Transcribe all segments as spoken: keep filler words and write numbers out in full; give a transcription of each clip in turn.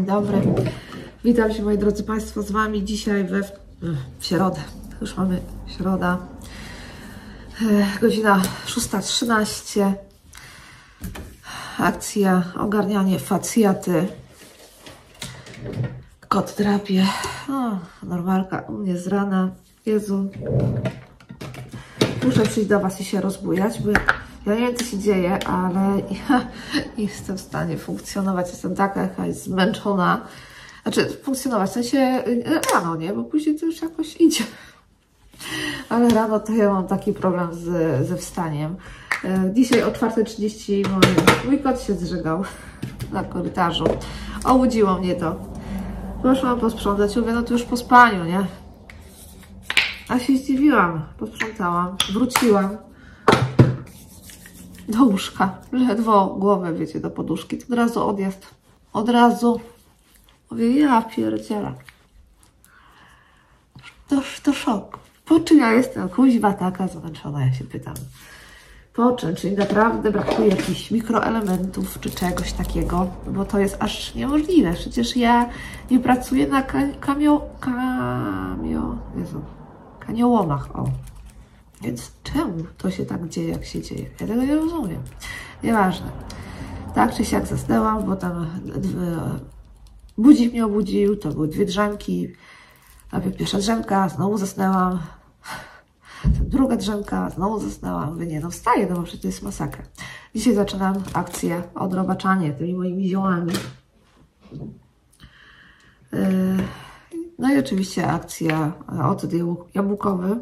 dzień dobry. Witam się, moi drodzy Państwo, z Wami dzisiaj we, w środę. Już mamy środa. Godzina szósta trzynaście. Akcja ogarnianie facjaty. Kot drapie. O, normalka u mnie z rana. Jezu. Muszę przyjść do Was i się rozbujać, bo ja nie wiem, co się dzieje, ale ja nie jestem w stanie funkcjonować. Jestem taka jakaś zmęczona. Znaczy, funkcjonować, w sensie rano, nie? Bo później to już jakoś idzie. Ale rano to ja mam taki problem z, ze wstaniem. Dzisiaj o czwarta trzydzieści mój, mój kot się zżygał na korytarzu. Obudziło mnie to. Poszłam posprzątać. Mówię, no to już po spaniu, nie? A się zdziwiłam. Posprzątałam. Wróciłam do łóżka. Ledwo głowę, wiecie, do poduszki. To od razu odjazd. Od razu. Mówię, ja pierdzielę. To, to szok. Po czym ja jestem kuźwa taka zmęczona, ja się pytam. Po czym? Czyli naprawdę brakuje jakichś mikroelementów czy czegoś takiego, bo to jest aż niemożliwe. Przecież ja nie pracuję na kamio... kamio... Jezu, kaniołomach, o. Więc czemu to się tak dzieje, jak się dzieje? Ja tego nie rozumiem. Nieważne. Tak czy siak zasnęłam, bo tam budzik mnie obudził, to były dwie drzemki. Najpierw pierwsza drzemka, znowu zasnęłam. Druga drzemka, znowu zasnęłam. Mówię, nie, no wstaję, no bo przecież to jest masakra. Dzisiaj zaczynam akcję odrobaczanie tymi moimi ziołami. No i oczywiście akcja ocet jabłkowy.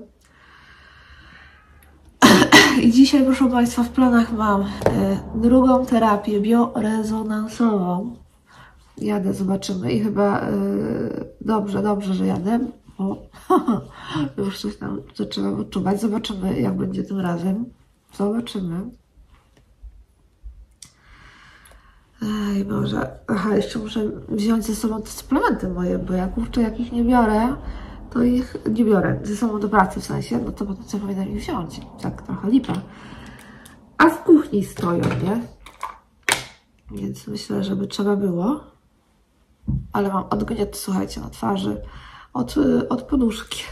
I dzisiaj, proszę Państwa, w planach mam drugą terapię biorezonansową. Jadę, zobaczymy i chyba dobrze, dobrze, że jadę, bo już coś tam zaczynam odczuwać. Zobaczymy, jak będzie tym razem. Zobaczymy. Ej, może... Aha, jeszcze muszę wziąć ze sobą te suplementy moje, bo ja kurczę, jak ich nie biorę, to ich nie biorę ze sobą do pracy w sensie, no to potem co powinnam ich wziąć. Tak, trochę lipa. A w kuchni stoją, nie? Więc myślę, żeby trzeba było. Ale mam odgniot, słuchajcie, na twarzy od, od poduszki.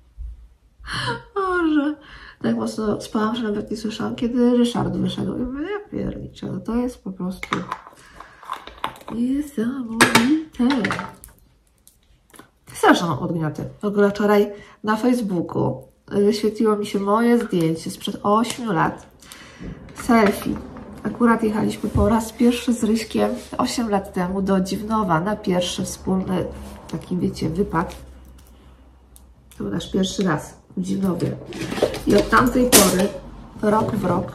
Boże, tak mocno spałam, że nawet nie słyszałam, kiedy Ryszard wyszedł. I mówię, ja pierniczę, no to jest po prostu niesamowite. Strasznie mam odgnioty. W ogóle wczoraj na Facebooku wyświetliło mi się moje zdjęcie sprzed ośmiu lat. Selfie. Akurat jechaliśmy po raz pierwszy z Ryśkiem osiem lat temu do Dziwnowa na pierwszy wspólny taki, wiecie, wypad. To był nasz pierwszy raz w Dziwnowie. I od tamtej pory, rok w rok,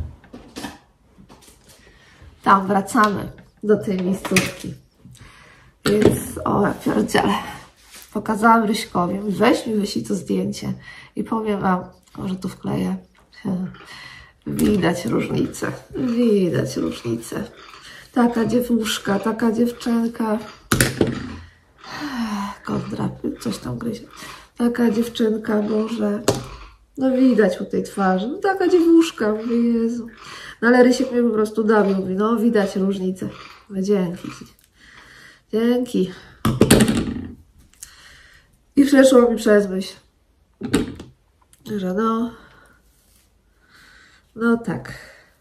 tam wracamy do tej miejscówki. Więc, o, ja pierdzielę. Pokazałam Ryśkowi, weź mi wyślij to zdjęcie i powiem Wam, może tu wkleję. Widać różnicę, widać różnicę. Taka dziewuszka, taka dziewczynka. Kot drapie, coś tam gryzie. Taka dziewczynka, Boże. No widać po tej twarzy. No taka dziewuszka, mówię, Jezu. No ale Rysiek mnie po prostu dawił, mówi, no widać różnicę. No, dzięki. Dzięki. I przeszło mi przez myśl, że no... No tak.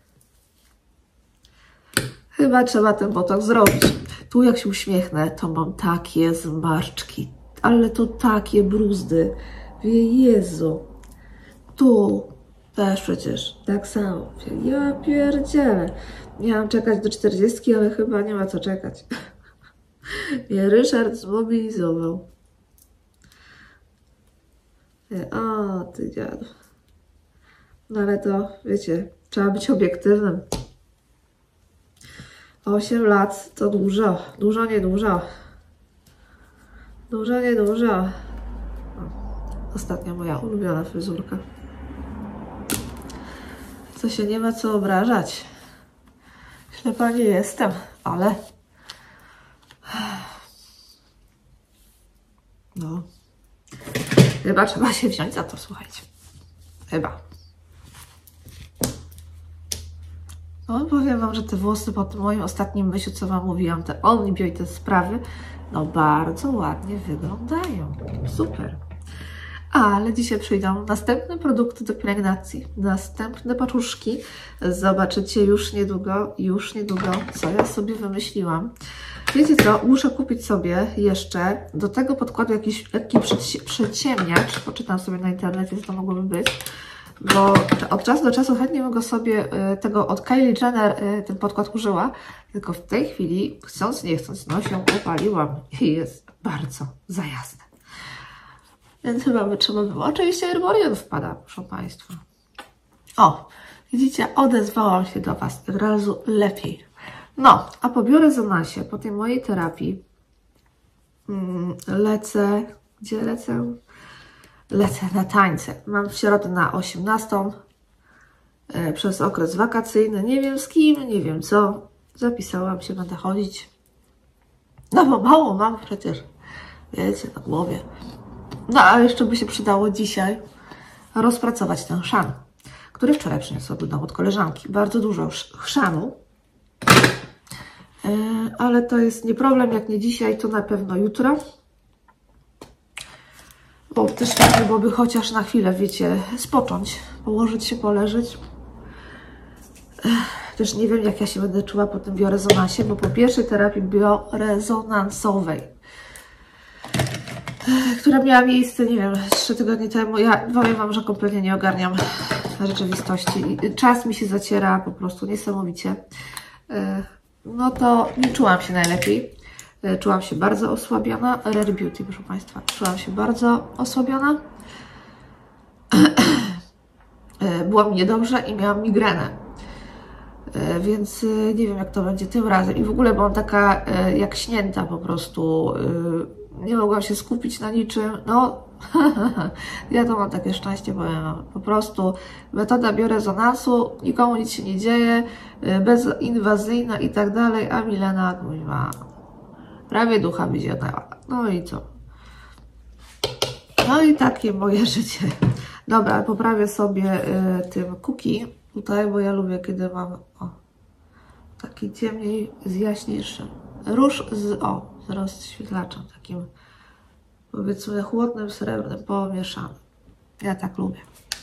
Chyba trzeba ten botoks zrobić. Tu jak się uśmiechnę, to mam takie zmarszczki. Ale to takie bruzdy. Wie, Jezu. Tu też przecież tak samo. Ja pierdzielę. Miałam czekać do czterdziestki, ale chyba nie ma co czekać. Mnie Ryszard zmobilizował. O, ty dziadu. No ale to, wiecie, trzeba być obiektywnym. osiem lat to dużo. Dużo, nie dużo. Dużo, nie dużo. O, ostatnia moja ulubiona fryzurka. Co się nie ma co obrażać. Ślepa nie jestem, ale... No. Chyba trzeba się wziąć za to, słuchajcie. Chyba. No, powiem Wam, że te włosy po tym moim ostatnim mysiu, co Wam mówiłam, te Onlibio i te sprawy, no bardzo ładnie wyglądają. Super. Ale dzisiaj przyjdą następne produkty do pielęgnacji, następne paczuszki. Zobaczycie już niedługo, już niedługo, co ja sobie wymyśliłam. Wiecie co, muszę kupić sobie jeszcze do tego podkładu jakiś lekki przyciemniacz. Poczytam sobie na internecie, co to mogłoby być. Bo od czasu do czasu chętnie bym go sobie, tego od Kylie Jenner, ten podkład użyła. Tylko w tej chwili, chcąc nie chcąc, no się upaliłam i jest bardzo za jasne. Więc chyba by trzeba było. Oczywiście Herborian wpada, proszę Państwa. O, widzicie, odezwałam się do Was od razu lepiej. No, a po biorezonansie, po tej mojej terapii mm, lecę, gdzie lecę? Lecę na tańce. Mam w środę na osiemnastą e, przez okres wakacyjny. Nie wiem z kim, nie wiem co. Zapisałam się, będę chodzić. No bo mało mam przecież, wiecie, na głowie. No, a jeszcze by się przydało dzisiaj rozpracować ten chrzan, który wczoraj przyniosła do domu od koleżanki. Bardzo dużo chrzanu, yy, ale to jest nie problem, jak nie dzisiaj, to na pewno jutro. Bo też fajnie byłoby chociaż na chwilę, wiecie, spocząć, położyć się, poleżeć. Też nie wiem, jak ja się będę czuła po tym biorezonansie, bo po pierwszej terapii biorezonansowej, która miała miejsce, nie wiem, trzy tygodnie temu. Ja powiem Wam, że kompletnie nie ogarniam rzeczywistości. Czas mi się zaciera po prostu niesamowicie. No to nie czułam się najlepiej. Czułam się bardzo osłabiona. Rare Beauty, proszę Państwa. Czułam się bardzo osłabiona. Było mi niedobrze i miałam migrenę. Więc nie wiem, jak to będzie tym razem. I w ogóle byłam taka jak śnięta po prostu. Nie mogłam się skupić na niczym. No, ja to mam takie szczęście, powiem Wam. Po prostu metoda biorezonansu, nikomu nic się nie dzieje, bezinwazyjna i tak dalej, a Milena, kuźwa, prawie ducha wyzionęła. No i co? No i takie moje życie. Dobra, poprawię sobie y, tym cookie tutaj, bo ja lubię, kiedy mam o, taki ciemniej z jaśniejszym. Róż z, o, z rozświetlaczem takim, powiedzmy, chłodnym, srebrnym, pomieszanym. Ja tak lubię.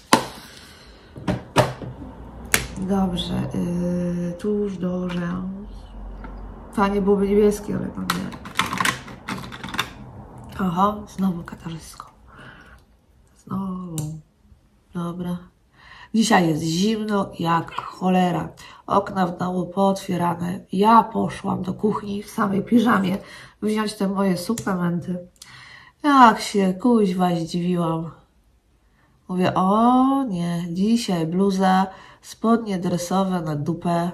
Dobrze, yy, tuż do rzęs. Fajnie byłoby niebieskie, ale to nie. Oho, znowu katarzysko. Znowu. Dobra. Dzisiaj jest zimno jak cholera. Okna w domu pootwierane. Ja poszłam do kuchni w samej piżamie wziąć te moje suplementy. Jak się kuźwa zdziwiłam. Mówię, o nie, dzisiaj bluza, spodnie dresowe na dupę.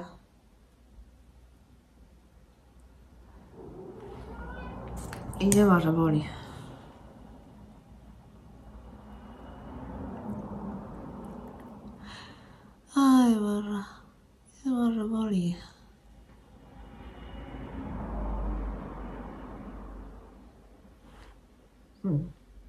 I nie ma, że boli. Aj, Boże, nie ma, że boli. Hmm.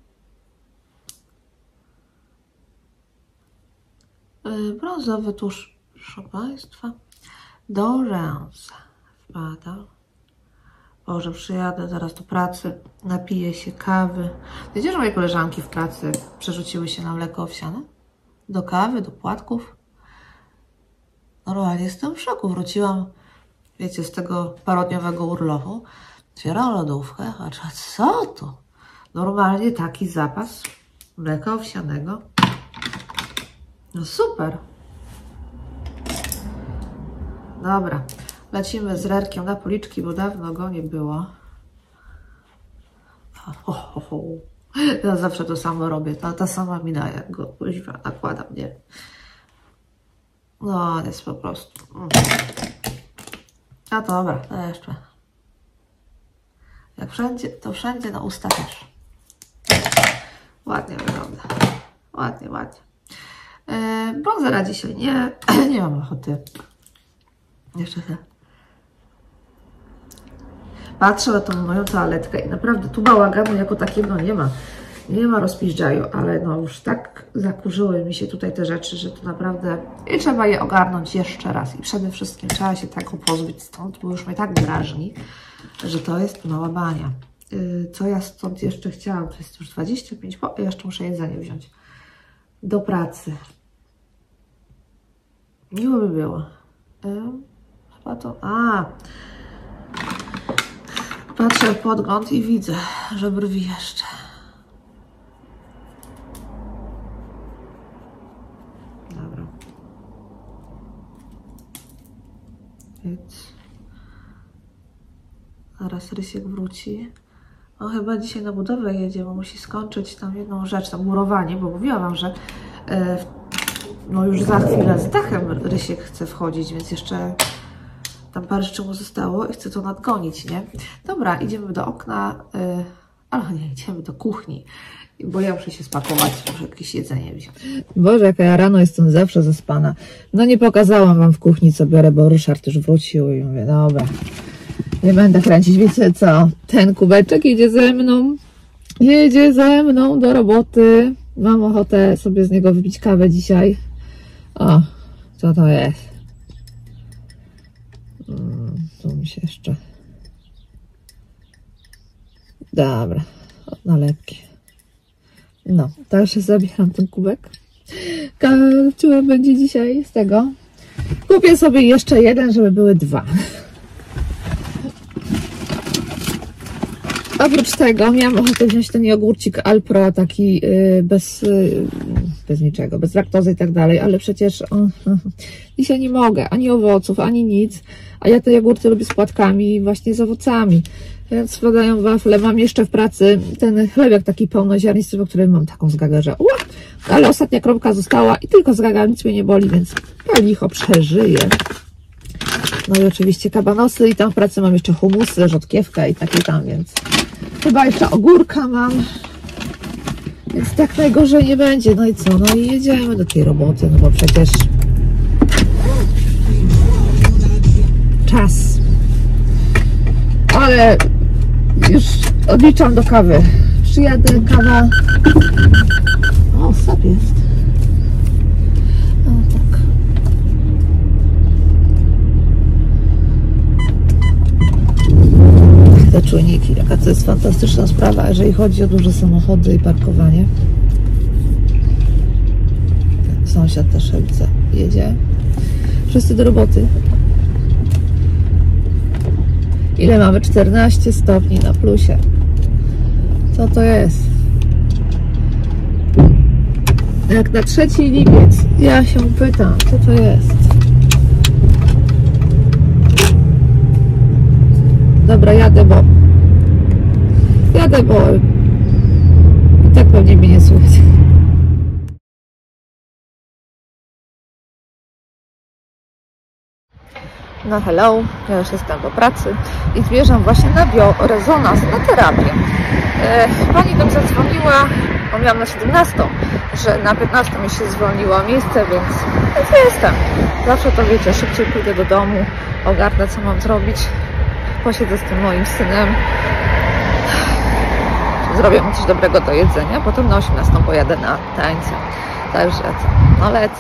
Brązowy tusz, proszę Państwa, do rzęs wpada. Boże, przyjadę zaraz do pracy, napiję się kawy. Wiecie, że moje koleżanki w pracy przerzuciły się na mleko owsiane? Do kawy, do płatków. Normalnie jestem w szoku. Wróciłam, wiecie, z tego parodniowego urlopu. Otwieram lodówkę, a co to? Normalnie taki zapas mleka owsianego. No super. Dobra, lecimy z rerkiem na policzki, bo dawno go nie było. Ho, ho, ho. Ja zawsze to samo robię, ta, ta sama mina, jak go nakładam, nie? No, jest po prostu. A dobra, to jeszcze. Jak wszędzie, to wszędzie na usta też. Ładnie wygląda. Ładnie, ładnie. Yy, bronzera dzisiaj nie, nie mam ochoty. Jeszcze te. Patrzę na tą moją toaletkę i naprawdę tu bałaganu jako takiego nie ma. Nie ma rozpiżdżaju, ale no już tak zakurzyły mi się tutaj te rzeczy, że to naprawdę i trzeba je ogarnąć jeszcze raz. I przede wszystkim trzeba się tego pozbyć stąd, bo już mnie tak drażni, że to jest mała bania. Yy, co ja stąd jeszcze chciałam? To jest już dwadzieścia pięć, bo jeszcze muszę jedzenie wziąć do pracy. Miło by było. Yy, chyba to... A! Patrzę w podgląd i widzę, że brwi jeszcze. Dobra. Więc zaraz Rysiek wróci. On chyba dzisiaj na budowę jedzie, bo musi skończyć tam jedną rzecz, tam murowanie, bo mówiłam wam, że e, no już za chwilę z dachem Rysiek chce wchodzić, więc jeszcze tam parę rzeczy mu zostało i chcę to nadgonić, nie? Dobra, idziemy do okna, yy, ale nie, idziemy do kuchni, bo ja muszę się spakować, muszę jakieś jedzenie wziąć. Boże, jaka ja rano jestem zawsze zaspana. No nie pokazałam wam w kuchni, co biorę, bo Ryszard już wrócił i mówię, dobra, nie będę kręcić, wiecie co? Ten kubeczek jedzie ze mną, jedzie ze mną do roboty. Mam ochotę sobie z niego wypić kawę dzisiaj. O, co to jest? Hmm, tu mi się jeszcze... Dobra, nalepki. No, także zabieram ten kubek. Kawciła będzie dzisiaj z tego. Kupię sobie jeszcze jeden, żeby były dwa. Oprócz tego miałam ochotę wziąć ten jogurcik Alpro, taki yy, bez, yy, bez niczego, bez laktozy i tak dalej, ale przecież yy, dzisiaj nie mogę, ani owoców, ani nic, a ja te jogurty lubię z płatkami, właśnie z owocami, więc podaję wafle. Mam jeszcze w pracy ten chlebek taki pełnoziarnisty, po którym mam taką zgagę, że ua, ale ostatnia kropka została i tylko zgaga, nic mnie nie boli, więc ja licho przeżyję. No i oczywiście kabanosy i tam w pracy mam jeszcze humusy, rzodkiewkę i takie tam, więc chyba jeszcze ogórka mam, więc tak najgorzej nie będzie. No i co? No i jedziemy do tej roboty, no bo przecież czas. Ale już odliczam do kawy. Przyjadę, kawa. O, sap jest. O, tak. Te czujniki, jaka to jest fantastyczna sprawa, jeżeli chodzi o duże samochody i parkowanie. Sąsiad też widzę, jedzie. Wszyscy do roboty. Ile mamy? czternaście stopni na plusie. Co to jest? Jak na trzeci lipiec. Ja się pytam, co to jest? Dobra, jadę, bo jadę, bo i tak pewnie mnie nie słychać. No hello, ja już jestem do pracy i zmierzam właśnie na biorezonans, na terapię. E, pani do mnie zadzwoniła, bo miałam na siedemnastą, że na piętnastą mi się zwolniło miejsce, więc, więc jestem. Zawsze to wiecie, szybciej pójdę do domu, ogarnę co mam zrobić, posiedzę z tym moim synem, zrobię mu coś dobrego do jedzenia, potem na osiemnastą pojadę na tańce. Także co, no lecę.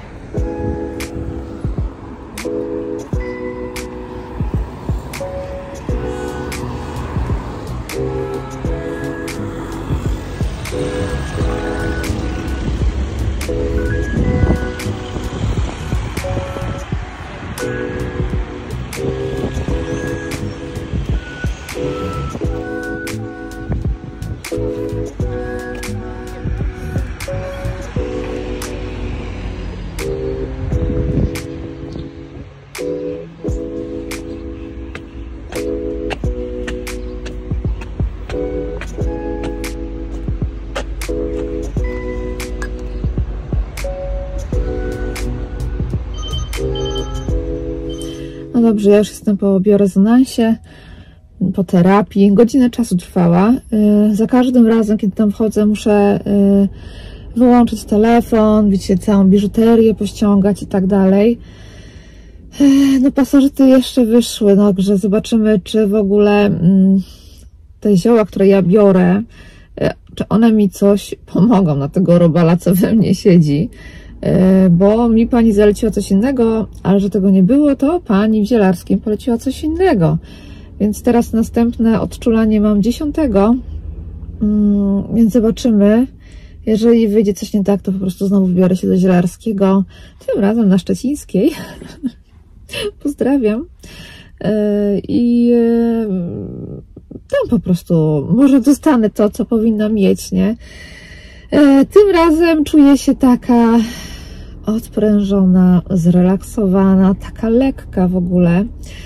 No dobrze, ja już jestem po biorezonansie, po terapii. Godzinę czasu trwała. Yy, za każdym razem, kiedy tam wchodzę, muszę yy, wyłączyć telefon, wiecie, całą biżuterię pościągać i tak dalej. Yy, no pasożyty jeszcze wyszły, no także zobaczymy, czy w ogóle yy, te zioła, które ja biorę, czy one mi coś pomogą na tego robala, co we mnie siedzi, bo mi pani zaleciła coś innego, ale że tego nie było, to pani w Zielarskim poleciła coś innego. Więc teraz następne odczulanie mam dziesiątego, więc zobaczymy. Jeżeli wyjdzie coś nie tak, to po prostu znowu wybiorę się do Zielarskiego, tym razem na Szczecińskiej. Pozdrawiam. I tam po prostu może dostanę to, co powinna mieć, nie? Tym razem czuję się taka odprężona, zrelaksowana, taka lekka w ogóle.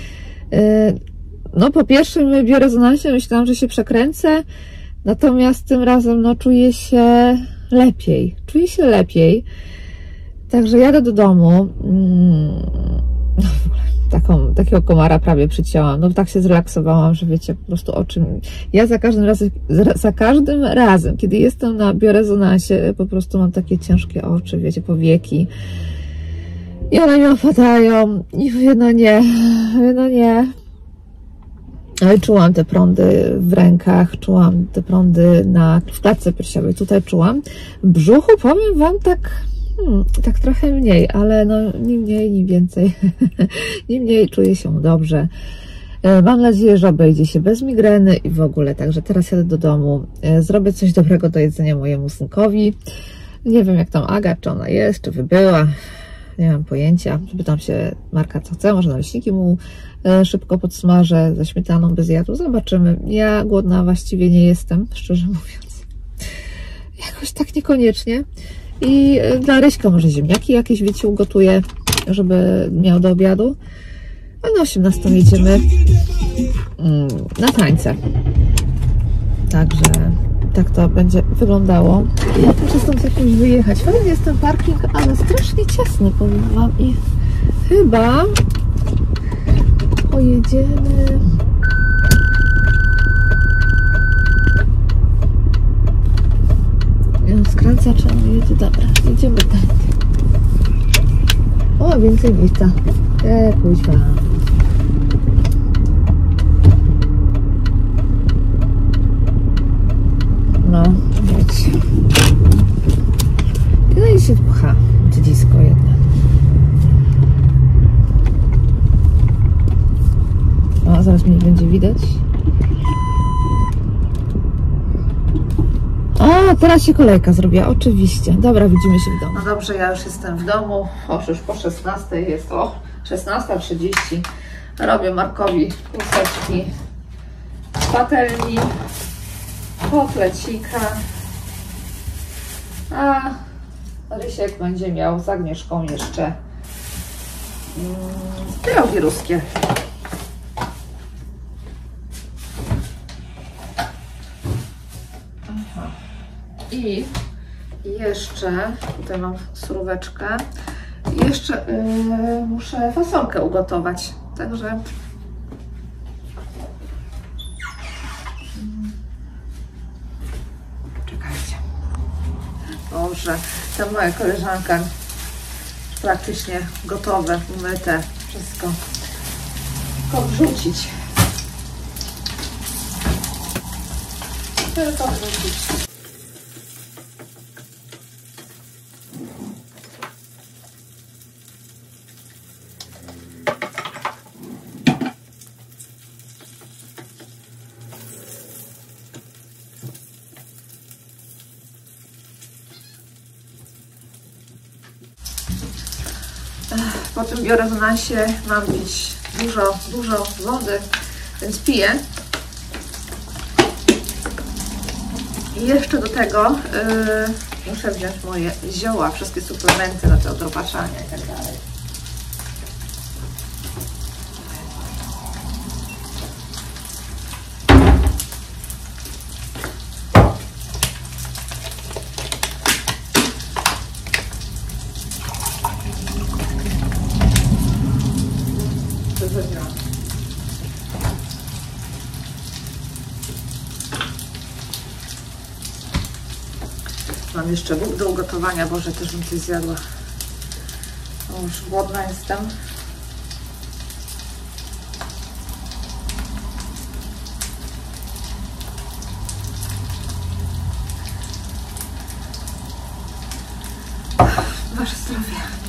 No po pierwszym biorezonansie myślałam, że się przekręcę, natomiast tym razem no czuję się lepiej, czuję się lepiej. Także jadę do domu. Taką, takiego komara prawie przycięłam. No tak się zrelaksowałam, że wiecie po prostu o czym. Ja za każdym razem, za każdym razem, kiedy jestem na biorezonansie, po prostu mam takie ciężkie oczy, wiecie, powieki. I one mi opadają. I mówię, no nie, no nie. Ale czułam te prądy w rękach, czułam te prądy na, w klatce piersiowej, tutaj czułam. W brzuchu powiem wam tak, hmm, tak trochę mniej, ale no ni mniej, ni więcej. Ni mniej, czuję się dobrze. Mam nadzieję, że obejdzie się bez migreny i w ogóle. Także teraz jadę do domu, zrobię coś dobrego do jedzenia mojemu synkowi. Nie wiem jak tam Aga, czy ona jest, czy wybyła. Nie mam pojęcia. Pytam się Marka, co chce. Może naleśniki mu szybko podsmażę ze śmietaną bez jadu. Zobaczymy. Ja głodna właściwie nie jestem, szczerze mówiąc. Jakoś tak niekoniecznie. I dla Ryśka może ziemniaki jakieś, wiecie, ugotuję, żeby miał do obiadu. A na osiemnastą jedziemy na tańce. Także tak to będzie wyglądało. Muszę stąd jakoś wyjechać. Fajny jest ten parking, ale strasznie ciasny, powiem wam. I chyba pojedziemy. Skręcaczem jedzie, dobra, jedziemy tędy. O, więcej miejsca. E, pójdź wam. No, wiecie. No i się pcha, dziecko jedno. O, zaraz mnie będzie widać. O, teraz się kolejka zrobiła, oczywiście. Dobra, widzimy się w domu. No dobrze, ja już jestem w domu. O, już po szesnastej jest, o, szesnasta trzydzieści. Robię Markowi kluseczki z patelni, kotlecika. A Rysiek będzie miał z Agnieszką jeszcze mm, pierogi ruskie. Aha. I jeszcze, tutaj mam suróweczkę, i jeszcze yy, muszę fasolkę ugotować, także czekajcie. Dobrze, ta moja koleżanka praktycznie gotowe, umyte, wszystko. Tylko wrzucić. Tylko wrzucić. Po tym biorezonansie mam pić dużo, dużo wody, więc piję. I jeszcze do tego yy, muszę wziąć moje zioła, wszystkie suplementy na te odrobaczania i tak dalej. Mam jeszcze bób do ugotowania, Boże, też bym coś zjadła. O, już głodna jestem. Wasze zdrowie.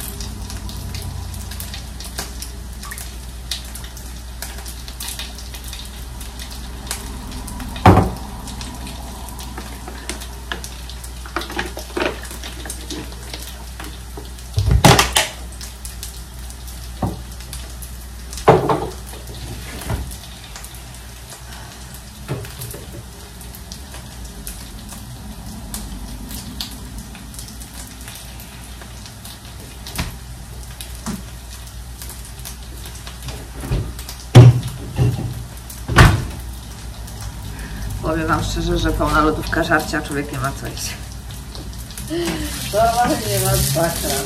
Powiem wam szczerze, że pełna lodówka żarcia, człowiek nie ma co jeść. Normalnie nie ma sakra.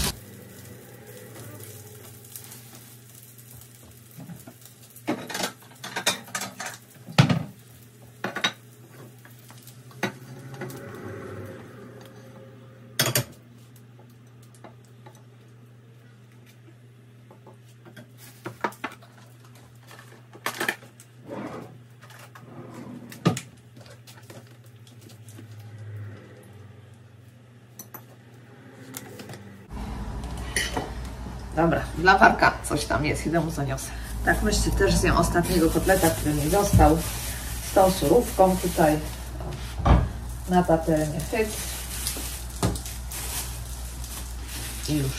Dobra, dla Warka coś tam jest, idę mu zaniosę. Tak, myślę, też zjem ostatniego kotleta, który mi został z tą surówką tutaj na patelnię. Hyc. I już.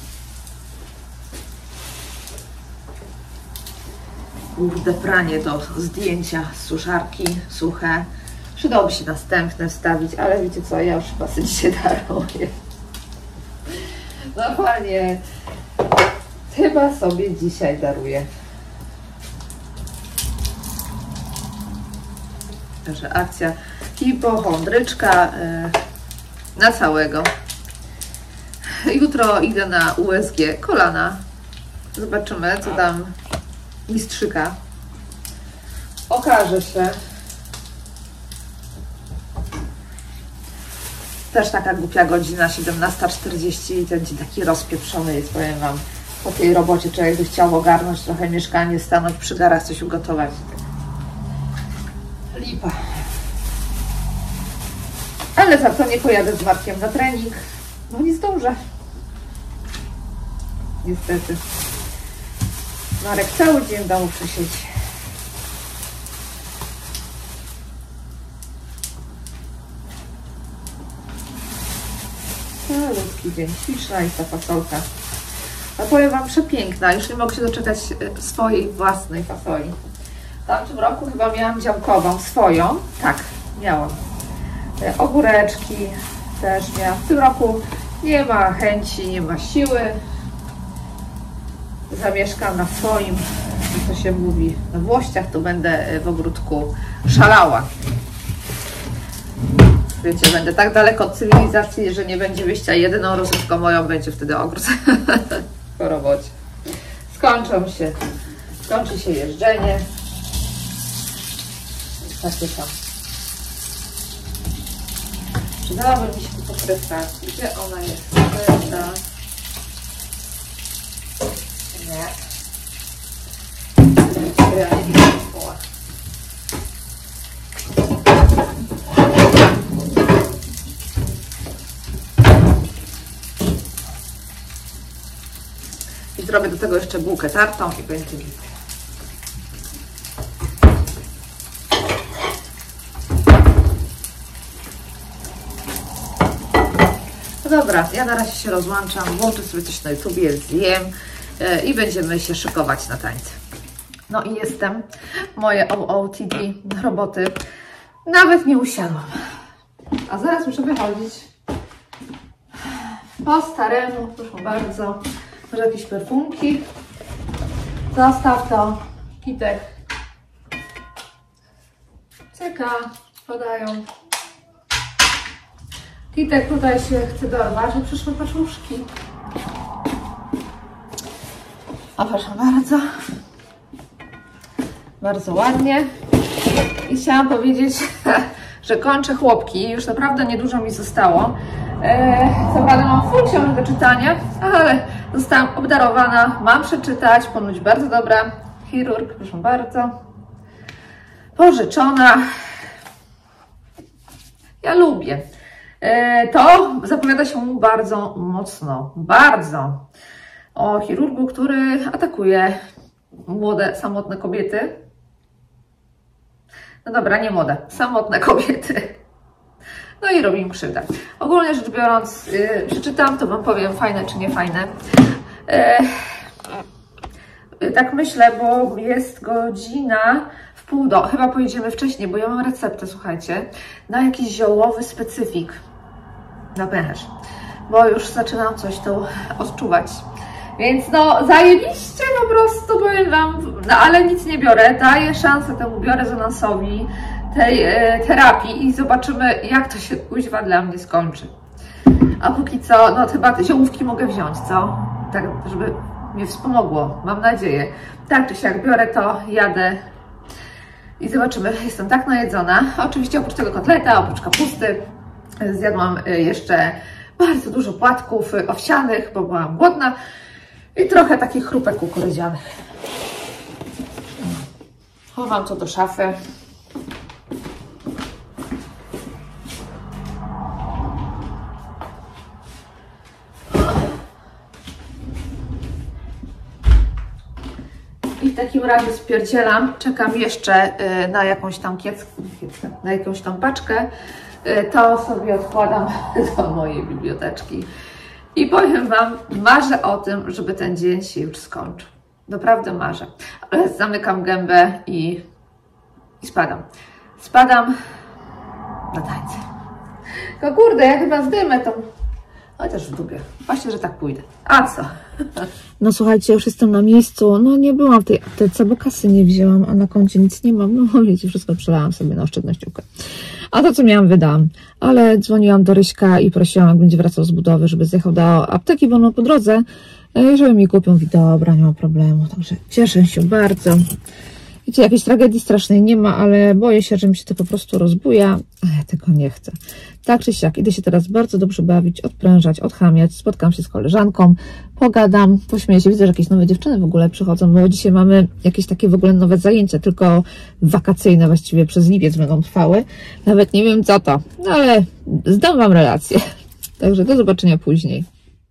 Kurde, pranie do zdjęcia z suszarki, suche. Przydałoby się następne wstawić, ale wiecie co, ja już chyba sobie dzisiaj daruję. Normalnie chyba sobie dzisiaj daruję. Także akcja hipochondryczka yy, na całego. Jutro idę na U S G kolana. Zobaczymy, co tam mistrzyka. Okaże się. Też taka głupia godzina, siedemnasta czterdzieści i ten dzień taki rozpieprzony jest, powiem wam. Po tej robocie człowiek by chciał ogarnąć trochę mieszkanie, stanąć przy garach, coś ugotować. Lipa. Ale za to nie pojadę z Markiem na trening, bo nie zdążę. Niestety. Marek cały dzień w domu przesiedzi. Malutki dzień, śliczna jest ta fasolka. A powiem wam, przepiękna. Już nie mogę się doczekać swojej własnej fasoli. W tamtym roku chyba miałam działkową, swoją. Tak, miałam. Ogóreczki też miałam. W tym roku nie ma chęci, nie ma siły. Zamieszkam na swoim, jak to się mówi, na Włościach, to będę w ogródku szalała. Wiecie, będę tak daleko od cywilizacji, że nie będzie wyjścia jedyną rozrywką moją będzie wtedy ogród po robocie. Skończą się, skończy się jeżdżenie. Takie tam. Przydałaby mi się tu pokrywka. Gdzie ona jest? Pokrywka. Nie. Ja nie widzę koła. I zrobię do tego jeszcze bułkę tartą i będzie git. No dobra, ja na razie się rozłączam, włączę sobie coś na YouTubie, zjem yy, i będziemy się szykować na tańce. No i jestem. Moje O O T D roboty. Nawet nie usiadłam. A zaraz muszę wychodzić. Po staremu, proszę bardzo. Może jakieś perfumki. Zostaw to. Kitek. Czeka. Podają. Kitek tutaj się chce dorwać, że przyszły paczuszki. O, proszę bardzo. Bardzo ładnie. I chciałam powiedzieć, że kończę chłopki. Już naprawdę niedużo mi zostało. Co prawda mam full książek do czytania, ale zostałam obdarowana. Mam przeczytać. Ponoć bardzo dobra. Chirurg, proszę bardzo. Pożyczona. Ja lubię. to zapowiada się bardzo mocno, bardzo. O chirurgu, który atakuje młode, samotne kobiety. No dobra, nie młode, samotne kobiety. No i robi im krzywdę. Ogólnie rzecz biorąc, yy, przeczytam, to Wam powiem, fajne czy nie fajne. Yy, tak myślę, bo jest godzina w pół do, chyba pojedziemy wcześniej, bo ja mam receptę, słuchajcie, na jakiś ziołowy specyfik na pęcherz, bo już zaczynam coś tu odczuwać. Więc no, zajebiście po prostu, powiem Wam, no ale nic nie biorę, daję szansę temu biorezonansowi, tej e, terapii i zobaczymy, jak to się kuźwa dla mnie skończy. A póki co, no chyba te ziołówki mogę wziąć, co? Tak, żeby mnie wspomogło, mam nadzieję. Tak czy siak biorę to, jadę i zobaczymy. Jestem tak najedzona. Oczywiście oprócz tego kotleta, oprócz kapusty zjadłam jeszcze bardzo dużo płatków owsianych, bo byłam głodna i trochę takich chrupek kukurydzianych. Chowam to do szafy. I w takim razie spierdzielam, czekam jeszcze na jakąś tam kieckę, na jakąś tam paczkę. To sobie odkładam do mojej biblioteczki. I powiem Wam, marzę o tym, żeby ten dzień się już skończył. Naprawdę marzę. Ale zamykam gębę i, i spadam. Spadam na tańce. Tylko kurde, ja chyba zdejmę tą... Chociaż w dupie. Właśnie, że tak pójdę. A co? No słuchajcie, już jestem na miejscu. No nie byłam w tej aptece, bo kasy nie wzięłam, a na koncie nic nie mam. No wiecie, wszystko przelałam sobie na oszczędnościówkę. A to, co miałam, wydałam. Ale dzwoniłam do Ryśka i prosiłam, jak będzie wracał z budowy, żeby zjechał do apteki, bo no po drodze, żeby mi kupią. Mówi, dobra, nie ma problemu. Także cieszę się bardzo. Wiecie, jakiejś tragedii strasznej nie ma, ale boję się, że mi się to po prostu rozbuja, a ja tego nie chcę. Tak czy siak, idę się teraz bardzo dobrze bawić, odprężać, odchamiać, spotkam się z koleżanką, pogadam, pośmieję się, widzę, że jakieś nowe dziewczyny w ogóle przychodzą, bo dzisiaj mamy jakieś takie w ogóle nowe zajęcia, tylko wakacyjne właściwie przez lipiec będą trwały. Nawet nie wiem co to, no ale zdam Wam relację. Także do zobaczenia później.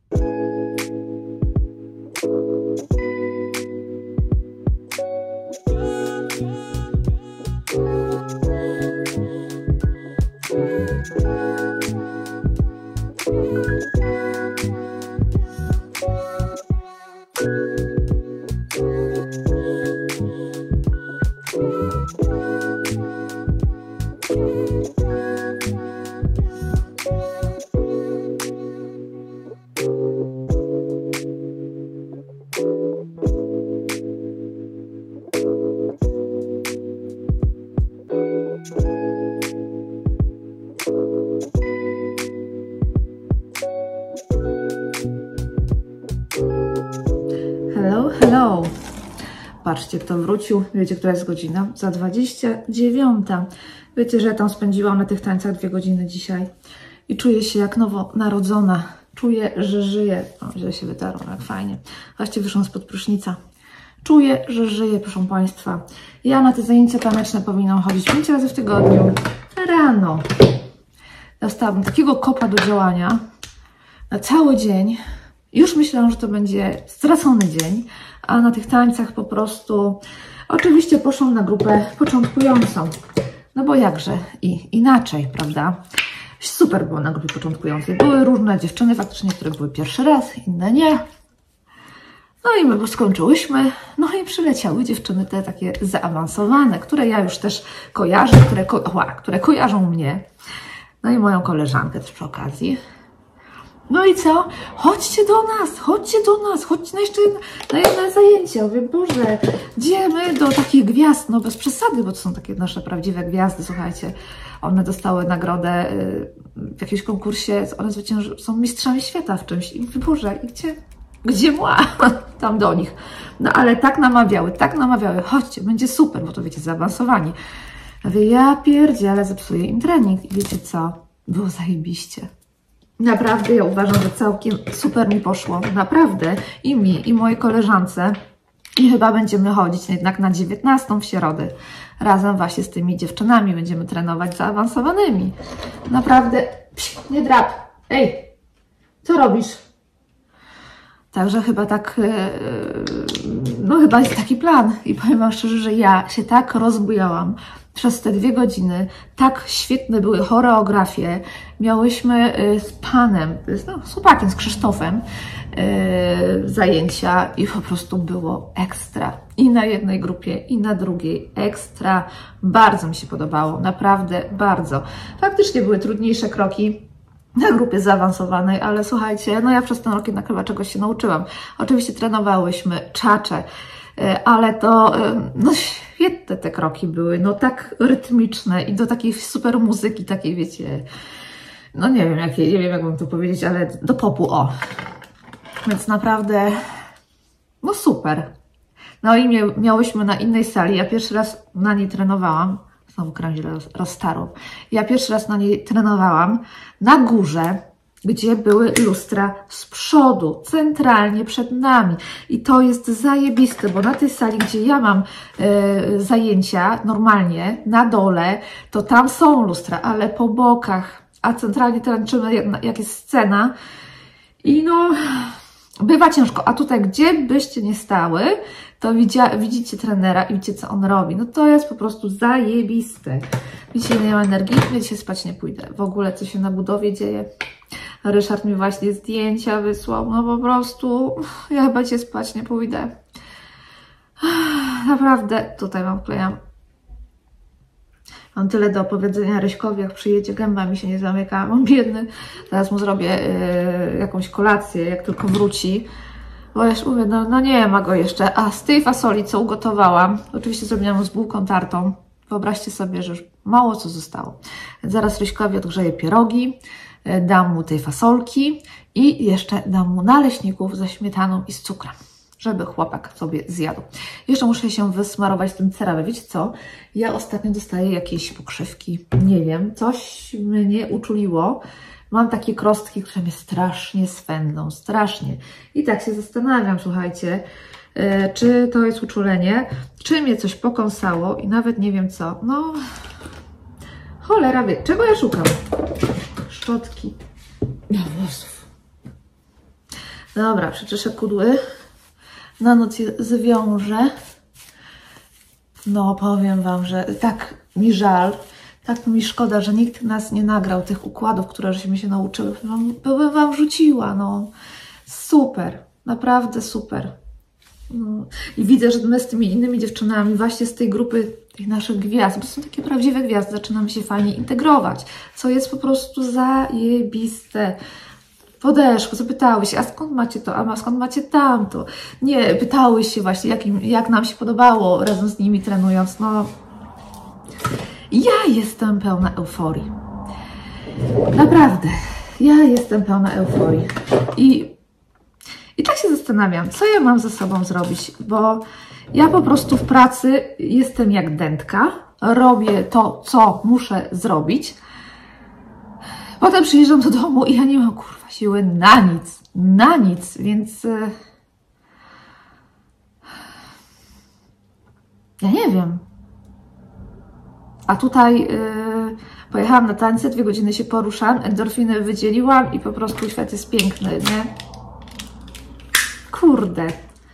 Hello, hello. Patrzcie, kto wrócił. Wiecie, która jest godzina? Za dwadzieścia dziewiąta. Wiecie, że ja tam spędziłam na tych tańcach dwie godziny dzisiaj. I czuję się jak nowonarodzona. Czuję, że żyję. O, źle się wytarło, jak fajnie. Właściwie wyszłam spod prysznica. Czuję, że żyję, proszę Państwa. Ja na te zajęcia taneczne powinnam chodzić pięć razy w tygodniu. Rano. Dostałabym takiego kopa do działania na cały dzień. Już myślałam, że to będzie stracony dzień, a na tych tańcach po prostu oczywiście poszłam na grupę początkującą. No bo jakże i inaczej, prawda? Super było na grupie początkującej. Były różne dziewczyny faktycznie, które były pierwszy raz, inne nie. No i my skończyłyśmy, no i przyleciały dziewczyny te takie zaawansowane, które ja już też kojarzę, które, ko które kojarzą mnie. No i moją koleżankę też przy okazji. No i co? Chodźcie do nas, chodźcie do nas, chodźcie na jeszcze jedno, na jedno zajęcie. Mówię, Boże, gdzie my do takich gwiazd, no bez przesady, bo to są takie nasze prawdziwe gwiazdy, słuchajcie. One dostały nagrodę w jakimś konkursie, one zwycięży, są mistrzami świata w czymś. I mówię, Boże, i gdzie, gdzie mła? Tam do nich. No ale tak namawiały, tak namawiały, chodźcie, będzie super, bo to wiecie, zaawansowani. Ja mówię, ja pierdzie, ale zepsuję im trening. I wiecie co? Było zajebiście. Naprawdę ja uważam, że całkiem super mi poszło. Naprawdę. I mi, i mojej koleżance. I chyba będziemy chodzić jednak na dziewiętnastą w środę. Razem właśnie z tymi dziewczynami będziemy trenować zaawansowanymi. Naprawdę Psi, nie drap. Ej, co robisz? Także chyba tak, no chyba jest taki plan. I powiem wam szczerze, że ja się tak rozbujałam przez te dwie godziny. Tak świetne były choreografie. Miałyśmy z panem, no, z chłopakiem, z Krzysztofem yy, zajęcia i po prostu było ekstra. I na jednej grupie, i na drugiej. Ekstra. Bardzo mi się podobało. Naprawdę bardzo. Faktycznie były trudniejsze kroki na grupie zaawansowanej, ale słuchajcie, no ja przez ten rok jednak chyba czegoś się nauczyłam. Oczywiście trenowałyśmy czacze, ale to no świetne te kroki były, no tak rytmiczne i do takiej super muzyki, takiej wiecie, no nie wiem, jakie, nie wiem jak mam to powiedzieć, ale do popu, o. Więc naprawdę, no super. No i miałyśmy na innej sali, ja pierwszy raz na niej trenowałam, znowu krężę roztarł. Ja pierwszy raz na niej trenowałam na górze, gdzie były lustra z przodu, centralnie przed nami. I to jest zajebiste, bo na tej sali, gdzie ja mam e, zajęcia normalnie, na dole, to tam są lustra, ale po bokach, a centralnie tańczymy, jak, jak jest scena. I no, bywa ciężko. A tutaj, gdzie byście nie stały, to widzia, widzicie trenera i widzicie, co on robi. No to jest po prostu zajebiste. Dzisiaj nie mam energii, więc się spać nie pójdę. W ogóle, co się na budowie dzieje. Ryszard mi właśnie zdjęcia wysłał. No po prostu, ja chyba się spać nie pójdę. Naprawdę, tutaj wam wklejam. Mam tyle do opowiedzenia Ryśkowi, jak przyjedzie, gęba mi się nie zamyka. On biedny. Teraz mu zrobię yy, jakąś kolację, jak tylko wróci. Bo już mówię, no, no nie ma go jeszcze. A z tej fasoli, co ugotowałam, oczywiście zrobiłam z bułką tartą. Wyobraźcie sobie, że już mało co zostało. Zaraz Ryśkowi odgrzeję pierogi, dam mu tej fasolki i jeszcze dam mu naleśników ze śmietaną i z cukrem, żeby chłopak sobie zjadł. Jeszcze muszę się wysmarować tym cerawem. Wiecie co? Ja ostatnio dostaję jakieś pokrzywki. Nie wiem, coś mnie uczuliło. Mam takie krostki, które mnie strasznie swędzą, strasznie. I tak się zastanawiam, słuchajcie, yy, czy to jest uczulenie, czy mnie coś pokąsało i nawet nie wiem co. No, cholera wie, czego ja szukam? Szczotki do włosów. Dobra, przeczeszę kudły. Na noc je zwiążę. No, powiem wam, że tak mi żal, tak mi szkoda, że nikt nas nie nagrał tych układów, które żeśmy się nauczyły. Bym wam wrzuciła, no. Super, naprawdę super. No. I widzę, że my z tymi innymi dziewczynami, właśnie z tej grupy tych naszych gwiazd, bo są takie prawdziwe gwiazdy, zaczynamy się fajnie integrować, co jest po prostu zajebiste. Podeszły, zapytały się, a skąd macie to, a skąd macie tamto? Nie, pytały się właśnie, jak, im, jak nam się podobało razem z nimi trenując. No, ja jestem pełna euforii. Naprawdę, ja jestem pełna euforii. I, i tak się zastanawiam, co ja mam ze sobą zrobić, bo ja po prostu w pracy jestem jak dętka, robię to, co muszę zrobić. Potem przyjeżdżam do domu i ja nie mam, kurwa, siły na nic, na nic, więc yy, ja nie wiem. A tutaj yy, pojechałam na tańce, dwie godziny się poruszam, endorfiny wydzieliłam i po prostu świat jest piękny, nie? Kurde.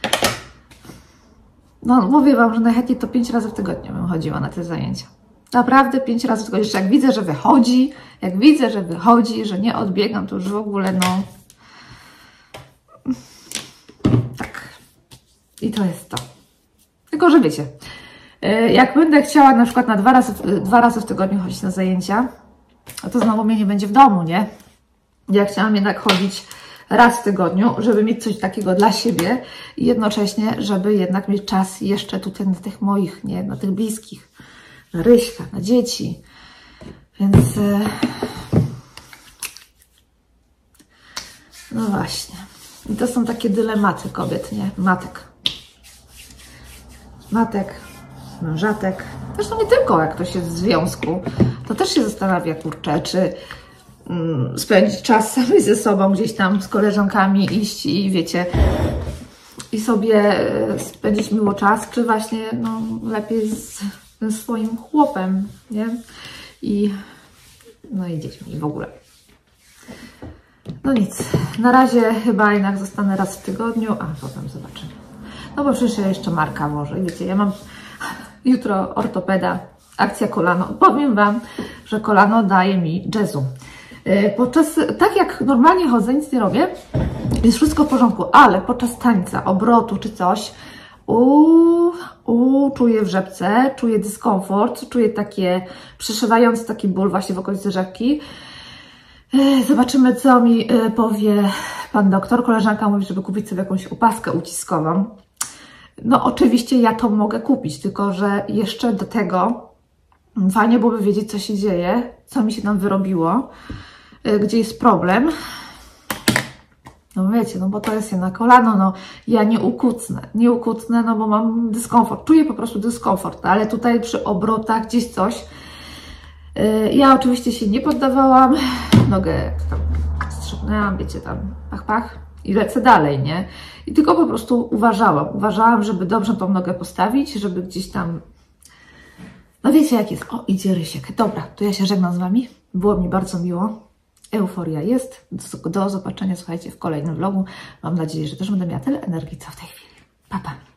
No, mówię wam, że najchętniej to pięć razy w tygodniu bym chodziła na te zajęcia. Naprawdę pięć razy w tygodniu. Jeszcze jak widzę, że wychodzi, jak widzę, że wychodzi, że nie odbiegam, to już w ogóle, no... Tak. I to jest to. Tylko, że wiecie, jak będę chciała na przykład na dwa razy, dwa razy w tygodniu chodzić na zajęcia, to znowu mnie nie będzie w domu, nie? Ja chciałam jednak chodzić raz w tygodniu, żeby mieć coś takiego dla siebie i jednocześnie, żeby jednak mieć czas jeszcze tutaj na tych moich, nie? Na tych bliskich. Na Ryśka, na dzieci. Więc e... no właśnie. I to są takie dylematy kobiet, nie? Matek. Matek, mężatek. Zresztą nie tylko, jak ktoś jest w związku, to też się zastanawia, kurczę, czy mm, spędzić czas sami ze sobą, gdzieś tam z koleżankami iść i wiecie, i sobie spędzić miło czas, czy właśnie no, lepiej z swoim chłopem, nie? I no i dziećmi w ogóle. No nic, na razie chyba jednak zostanę raz w tygodniu, a potem zobaczymy. No bo przecież ja jeszcze Marka włożę. Wiecie, ja mam jutro ortopeda, akcja kolano. Powiem Wam, że kolano daje mi jazzu. Podczas, tak jak normalnie chodzę, nic nie robię, jest wszystko w porządku, ale podczas tańca, obrotu czy coś, u, u, czuję w rzepce, czuję dyskomfort, czuję takie przeszywający taki ból właśnie w okolicy rzepki. Zobaczymy, co mi powie pan doktor. Koleżanka mówi, żeby kupić sobie jakąś opaskę uciskową. No oczywiście ja to mogę kupić, tylko że jeszcze do tego fajnie byłoby wiedzieć, co się dzieje, co mi się tam wyrobiło, gdzie jest problem. No wiecie, no bo to jest jednak kolano, no ja nie ukucnę, nie ukucnę, no bo mam dyskomfort, czuję po prostu dyskomfort, ale tutaj przy obrotach gdzieś coś. Ja oczywiście się nie poddawałam, nogę tam strzepnęłam, wiecie, tam pach, pach i lecę dalej, nie? I tylko po prostu uważałam, uważałam, żeby dobrze tą nogę postawić, żeby gdzieś tam, no wiecie jak jest, o idzie Rysiek. Dobra, to ja się żegnam z Wami, było mi bardzo miło, euforia jest, do, do zobaczenia, słuchajcie, w kolejnym vlogu, mam nadzieję, że też będę miała tyle energii, co w tej chwili. Pa, pa.